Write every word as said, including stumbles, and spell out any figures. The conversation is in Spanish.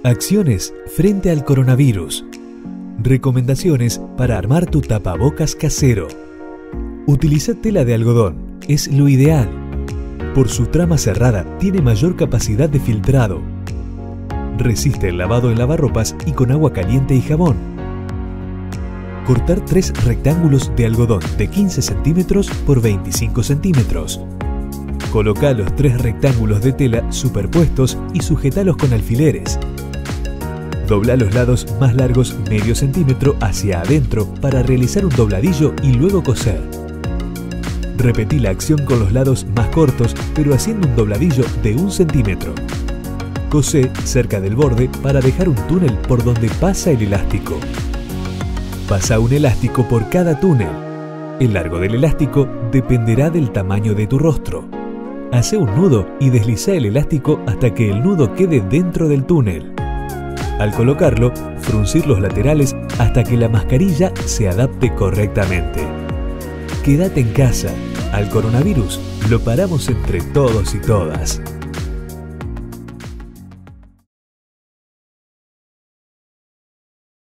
Acciones frente al coronavirus. Recomendaciones para armar tu tapabocas casero. Utiliza tela de algodón, es lo ideal. Por su trama cerrada tiene mayor capacidad de filtrado. Resiste el lavado en lavarropas y con agua caliente y jabón. Cortar tres rectángulos de algodón de quince centímetros por veinticinco centímetros. Coloca los tres rectángulos de tela superpuestos y sujetalos con alfileres. Dobla los lados más largos medio centímetro hacia adentro para realizar un dobladillo y luego coser. Repetí la acción con los lados más cortos, pero haciendo un dobladillo de un centímetro. Cosé cerca del borde para dejar un túnel por donde pasa el elástico. Pasa un elástico por cada túnel. El largo del elástico dependerá del tamaño de tu rostro. Hace un nudo y desliza el elástico hasta que el nudo quede dentro del túnel. Al colocarlo, fruncir los laterales hasta que la mascarilla se adapte correctamente. Quédate en casa. Al coronavirus lo paramos entre todos y todas.